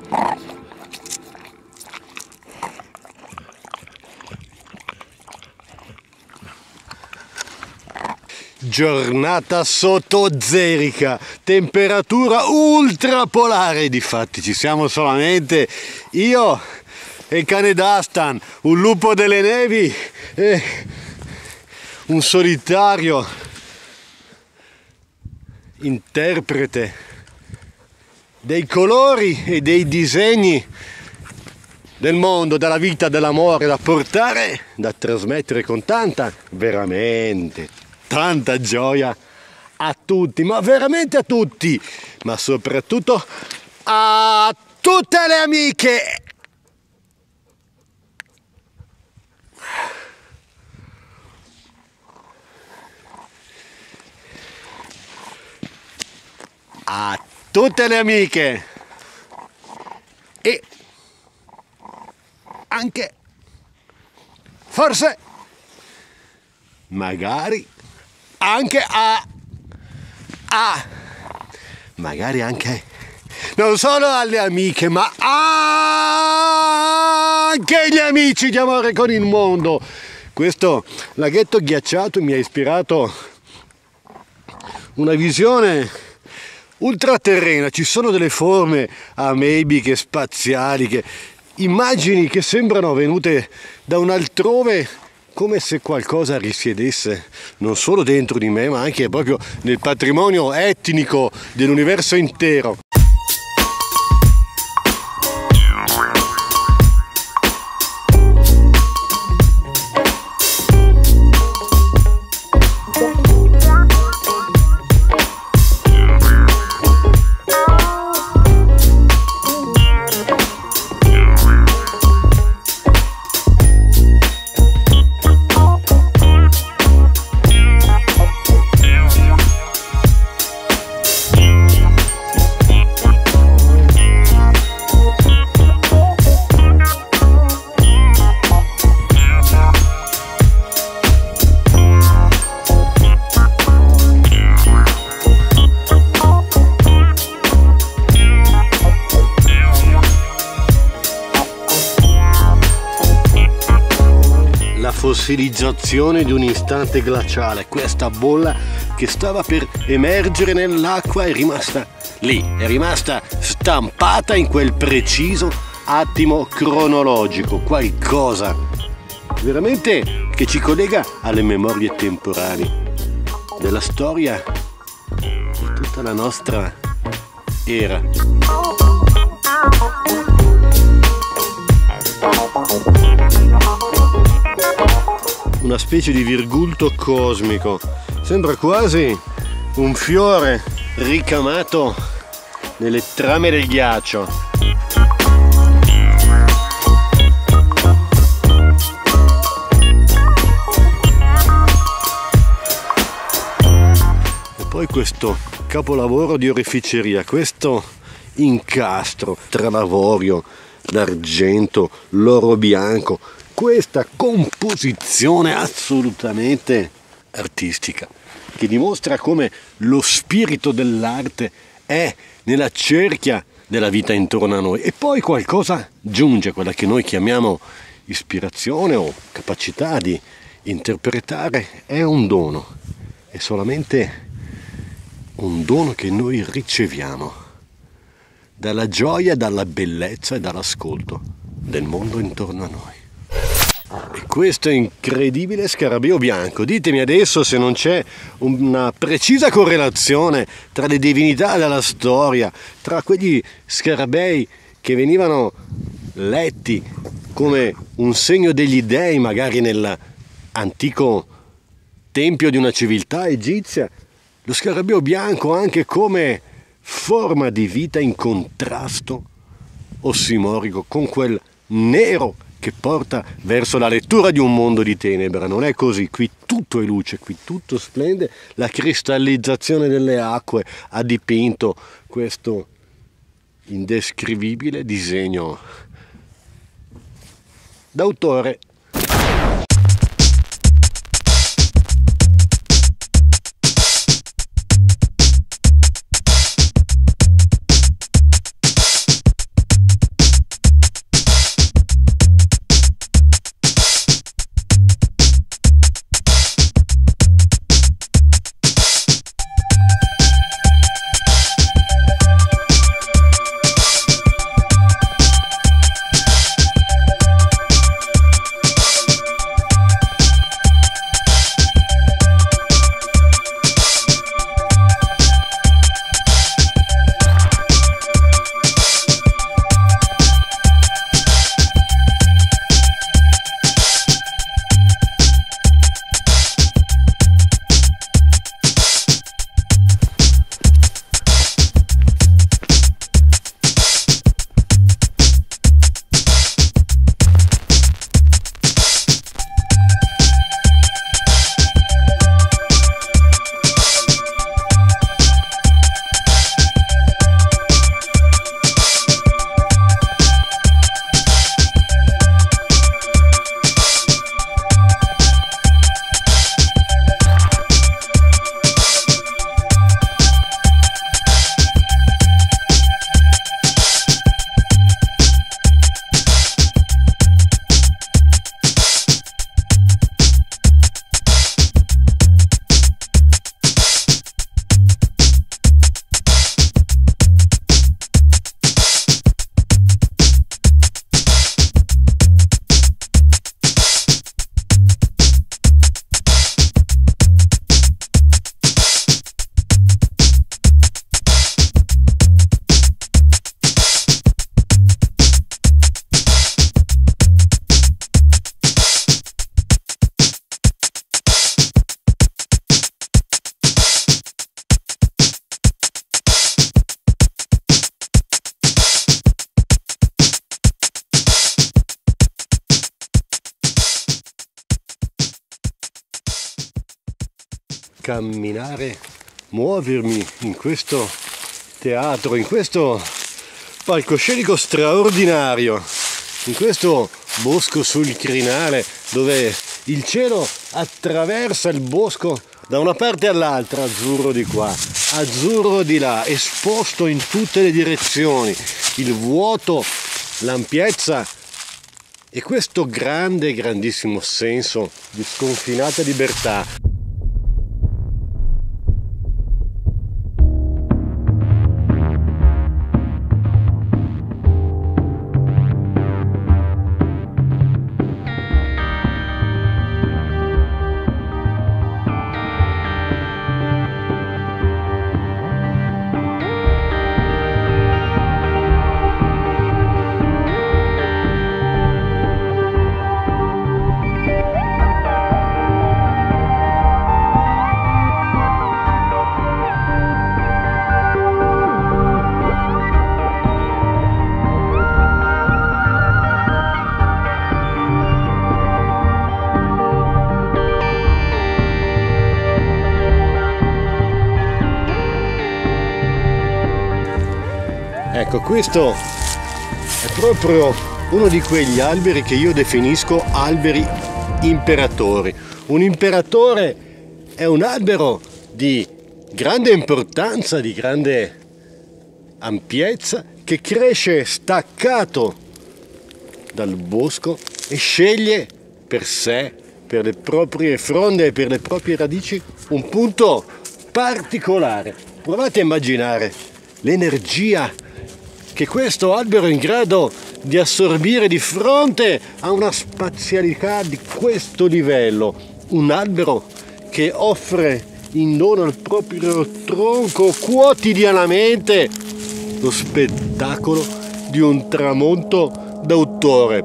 Giornata sottozerica, temperatura ultrapolare, difatti ci siamo solamente io e il cane Dastan, un lupo delle nevi e un solitario interprete dei colori e dei disegni del mondo, della vita, dell'amore da portare, da trasmettere con tanta, veramente tanta gioia a tutti, ma veramente a tutti, ma soprattutto a tutte le amiche. A tutte le amiche e anche forse magari anche magari anche non solo alle amiche ma anche agli amici di Amore con il Mondo. Questo laghetto ghiacciato mi ha ispirato una visione ultraterrena. Ci sono delle forme ameibiche, spaziali, che immagini che sembrano venute da un altrove, come se qualcosa risiedesse non solo dentro di me ma anche proprio nel patrimonio etnico dell'universo intero. Fossilizzazione di un istante glaciale, questa bolla che stava per emergere nell'acqua è rimasta lì, è rimasta stampata in quel preciso attimo cronologico, qualcosa veramente che ci collega alle memorie temporali della storia di tutta la nostra era. Una specie di virgulto cosmico, sembra quasi un fiore ricamato nelle trame del ghiaccio. E poi questo capolavoro di oreficeria, questo incastro tra l'avorio, l'argento, l'oro bianco, questa composizione assolutamente artistica che dimostra come lo spirito dell'arte è nella cerchia della vita intorno a noi, e poi qualcosa giunge, quella che noi chiamiamo ispirazione o capacità di interpretare. È un dono, è solamente un dono che noi riceviamo dalla gioia, dalla bellezza e dall'ascolto del mondo intorno a noi. E questo incredibile scarabeo bianco, ditemi adesso se non c'è una precisa correlazione tra le divinità della storia, tra quegli scarabei che venivano letti come un segno degli dei magari nell'antico tempio di una civiltà egizia, lo scarabeo bianco anche come forma di vita in contrasto ossimorico con quel nero che porta verso la lettura di un mondo di tenebra. Non è così, qui tutto è luce, qui tutto splende, la cristallizzazione delle acque ha dipinto questo indescrivibile disegno d'autore. camminare, muovermi in questo teatro, in questo palcoscenico straordinario, in questo bosco sul crinale dove il cielo attraversa il bosco da una parte all'altra, azzurro di qua, azzurro di là, esposto in tutte le direzioni, il vuoto, l'ampiezza e questo grandissimo senso di sconfinata libertà. Ecco, questo è proprio uno di quegli alberi che io definisco alberi imperatori. Un imperatore è un albero di grande importanza, di grande ampiezza, che cresce staccato dal bosco e sceglie per sé, per le proprie fronde e per le proprie radici, un punto particolare. Provate a immaginare l'energia che questo albero è in grado di assorbire di fronte a una spazialità di questo livello. Un albero che offre in dono al proprio tronco quotidianamente lo spettacolo di un tramonto d'autore.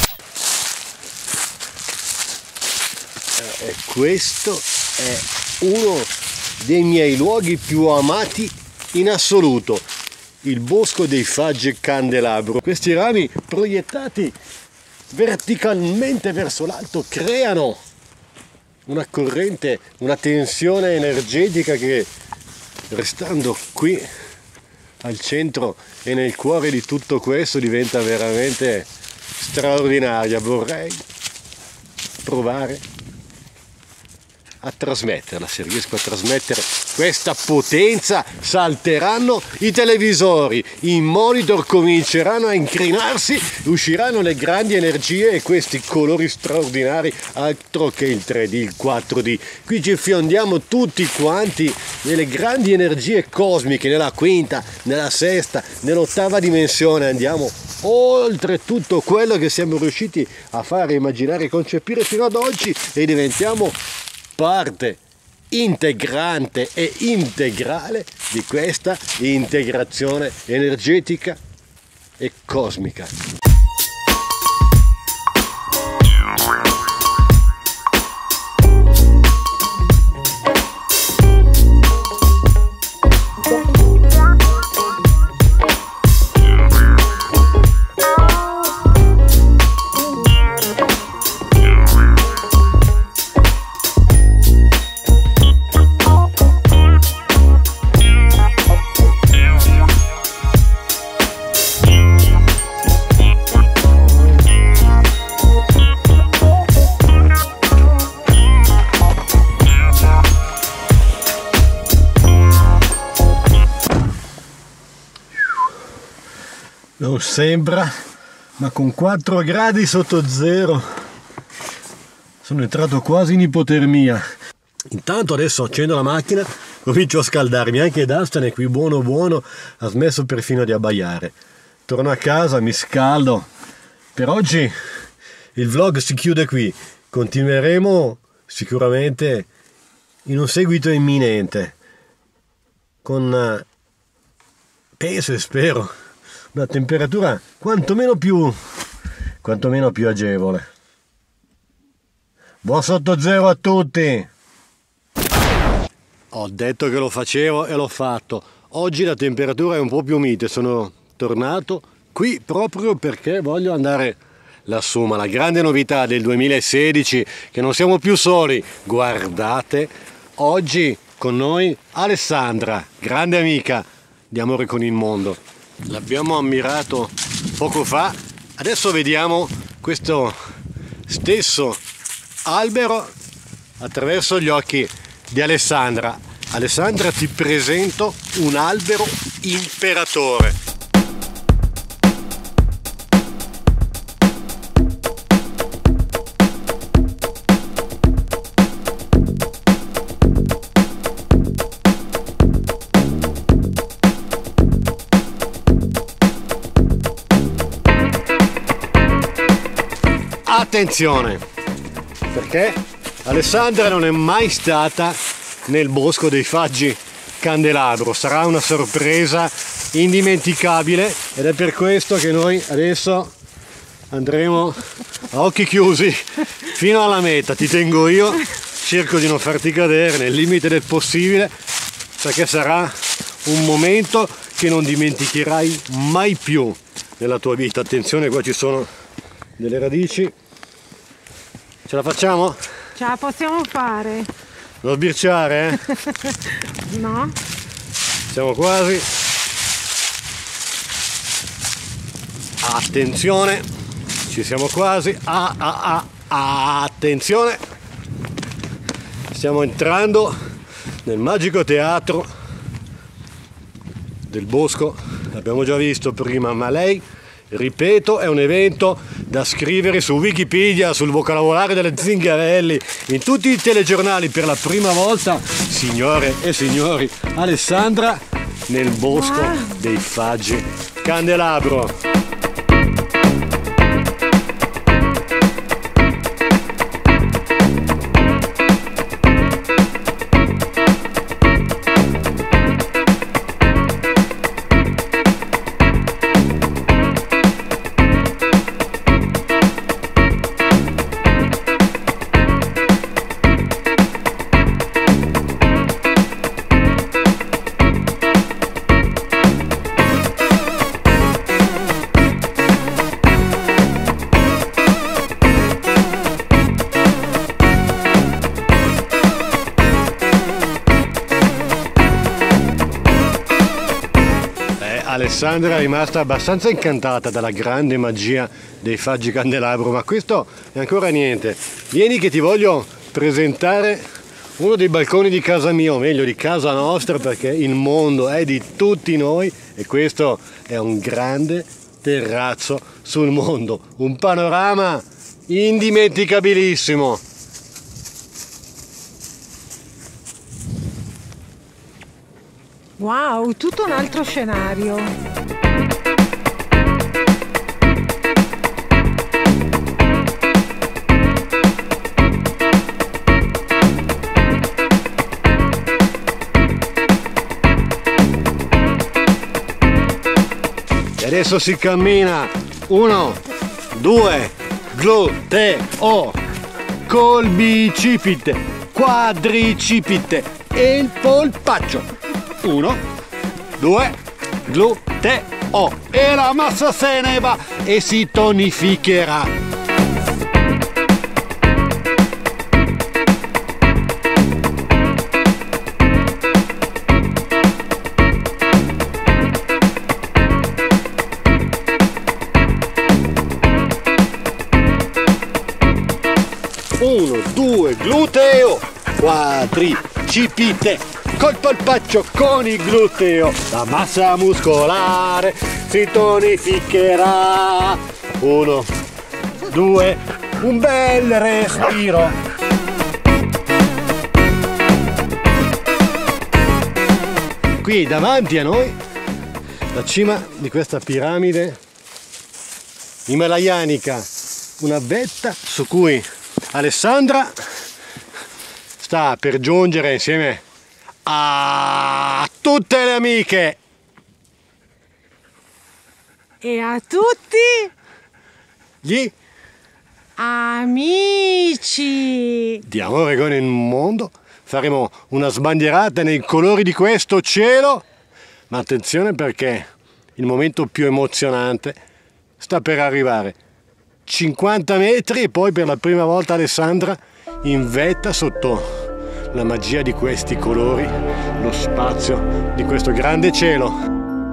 E questo è uno dei miei luoghi più amati in assoluto. Il bosco dei Faggi Candelabro. Questi rami proiettati verticalmente verso l'alto creano una corrente, una tensione energetica che, restando qui al centro e nel cuore di tutto questo, diventa veramente straordinaria. Vorrei provare a trasmetterla. Se riesco a trasmettere questa potenza, salteranno i televisori, i monitor cominceranno a incrinarsi, usciranno le grandi energie e questi colori straordinari, altro che il 3D, il 4D. Qui ci fiondiamo tutti quanti nelle grandi energie cosmiche, nella quinta, nella sesta, nell'ottava dimensione. Andiamo oltre tutto quello che siamo riusciti a fare, immaginare e concepire fino ad oggi e diventiamo parte integrante e integrale di questa integrazione energetica e cosmica. Non sembra, ma con 4 gradi sotto zero sono entrato quasi in ipotermia. Intanto adesso accendo la macchina, comincio a scaldarmi, anche Dastan è qui buono buono, ha smesso perfino di abbaiare. Torno a casa, mi scaldo. Per oggi il vlog si chiude qui, continueremo sicuramente in un seguito imminente con, penso e spero, una temperatura quantomeno più agevole. Buon sotto zero a tutti! Ho detto che lo facevo e l'ho fatto. Oggi la temperatura è un po' più mite, sono tornato qui proprio perché voglio andare lassù, ma la grande novità del 2016 che non siamo più soli. Guardate Oggi con noi Alessandra, grande amica di Amore con il Mondo. L'abbiamo ammirato poco fa, adesso vediamo questo stesso albero attraverso gli occhi di Alessandra. Alessandra, ti presento un albero imperatore. Attenzione, perché Alessandra non è mai stata nel bosco dei Faggi Candelabro, sarà una sorpresa indimenticabile ed è per questo che noi adesso andremo a occhi chiusi fino alla meta. Ti tengo io, cerco di non farti cadere nel limite del possibile, perché sarà un momento che non dimenticherai mai più nella tua vita. Attenzione, qua ci sono delle radici. Ce la facciamo? Ce la possiamo fare. Non sbirciare, eh? No. Siamo quasi. Attenzione, ci siamo quasi. Attenzione. Stiamo entrando nel magico teatro del bosco. L'abbiamo già visto prima, ma lei, ripeto, è un evento da scrivere su Wikipedia, sul vocabolario delle Zingarelli, in tutti i telegiornali per la prima volta, signore e signori, Alessandra nel bosco dei Faggi Candelabro. Alessandra è rimasta abbastanza incantata dalla grande magia dei Faggi Candelabro, ma questo è ancora niente. Vieni che ti voglio presentare uno dei balconi di casa mia, o meglio di casa nostra, perché il mondo è di tutti noi e questo è un grande terrazzo sul mondo, un panorama indimenticabilissimo. Wow, tutto un altro scenario. E adesso si cammina 1, 2, gluteo, col bicipite, quadricipite e il polpaccio. 1, 2, gluteo, e la massa se ne va e si tonificherà. Uno, due, gluteo, quadricipite, col polpaccio con il gluteo, la massa muscolare si tonificherà. 1, 2, un bel respiro. Qui davanti a noi, la cima di questa piramide himalayanica, una vetta su cui Alessandra sta per giungere insieme a tutte le amiche E a tutti gli amici di Amore con il Mondo. Faremo una sbandierata nei colori di questo cielo, ma attenzione perché il momento più emozionante sta per arrivare. 50 metri e poi per la prima volta Alessandra in vetta sotto la magia di questi colori, lo spazio di questo grande cielo.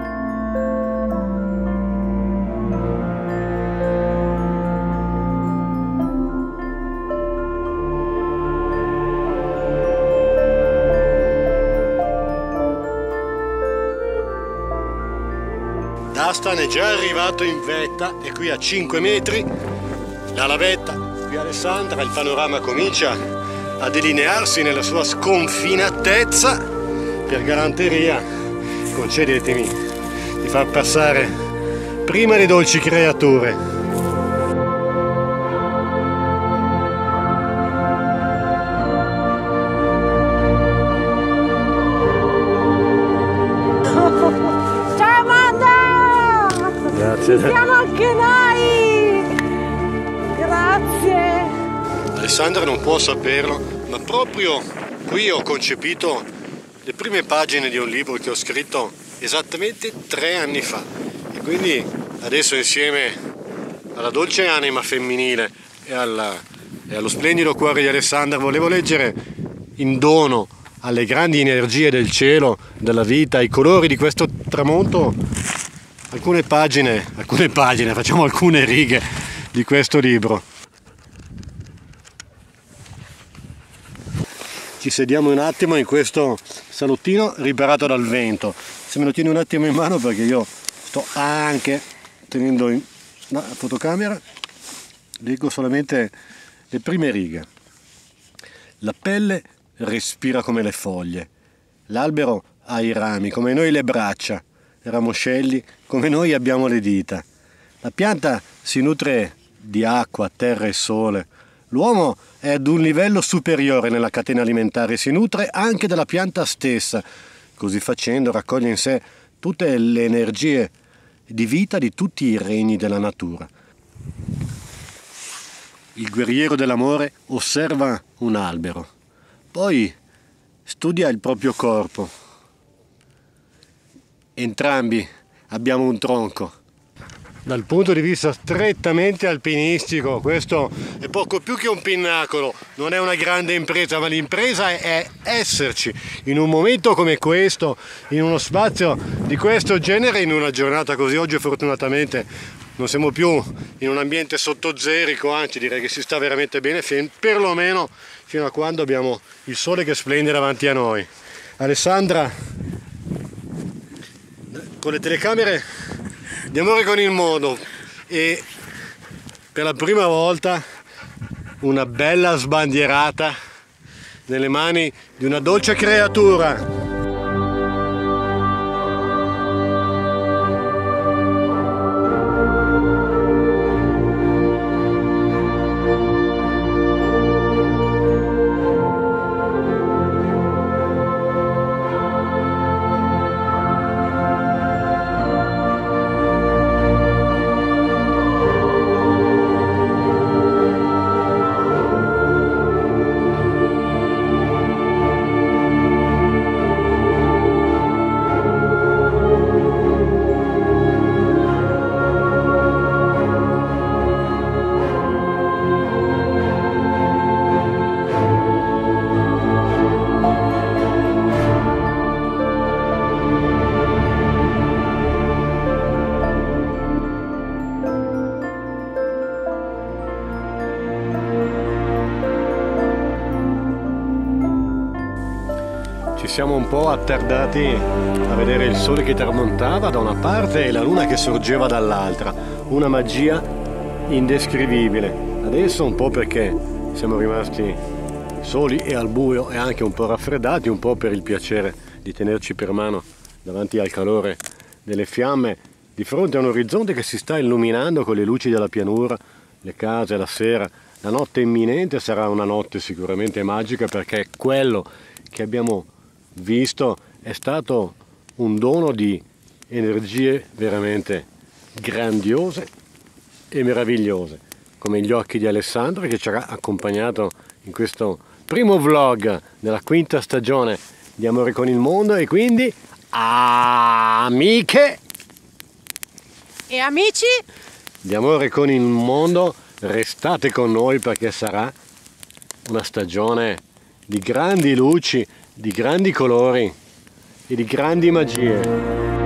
Dastan è già arrivato in vetta e qui a 5 metri dalla vetta, qui Alessandra, il panorama comincia a delinearsi nella sua sconfinatezza. Per galanteria concedetemi di far passare prima le dolci creature. Ci siamo anche noi! Grazie! Alessandra non può saperlo, ma proprio qui ho concepito le prime pagine di un libro che ho scritto esattamente 3 anni fa. E quindi adesso, insieme alla dolce anima femminile e allo splendido cuore di Alessandra, volevo leggere in dono alle grandi energie del cielo, della vita, ai colori di questo tramonto, alcune pagine, facciamo alcune righe di questo libro. Ci sediamo un attimo in questo salottino riparato dal vento. Se me lo tieni un attimo in mano, perché io sto anche tenendo la fotocamera, leggo solamente le prime righe. La pelle respira come le foglie, l'albero ha i rami come noi le braccia, ramoscelli come noi abbiamo le dita. La pianta si nutre di acqua, terra e sole. L'uomo è ad un livello superiore nella catena alimentare, si nutre anche della pianta stessa. Così facendo raccoglie in sé tutte le energie di vita di tutti i regni della natura. Il guerriero dell'amore osserva un albero, poi studia il proprio corpo. Entrambi abbiamo un tronco. Dal punto di vista strettamente alpinistico, questo è poco più che un pinnacolo, non è una grande impresa, ma l'impresa è esserci in un momento come questo, in uno spazio di questo genere, in una giornata così. Oggi fortunatamente non siamo più in un ambiente sottozerico, anzi direi che si sta veramente bene, perlomeno fino a quando abbiamo il sole che splende davanti a noi. Alessandra, con le telecamere di Amore con il mondo, e per la prima volta una bella sbandierata nelle mani di una dolce creatura. Siamo un po' attardati a vedere il sole che tramontava da una parte e la luna che sorgeva dall'altra, una magia indescrivibile. Adesso un po' perché siamo rimasti soli e al buio e anche un po' raffreddati, un po' per il piacere di tenerci per mano davanti al calore delle fiamme, di fronte a un orizzonte che si sta illuminando con le luci della pianura, le case, la sera. La notte imminente sarà una notte sicuramente magica, perché quello che abbiamo visto è stato un dono di energie veramente grandiose e meravigliose, come gli occhi di Alessandra, che ci ha accompagnato in questo primo vlog della 5ª stagione di Amore con il mondo. E quindi, amiche e amici di Amore con il mondo, restate con noi, perché sarà una stagione di grandi luci, di grandi colori e di grandi magie.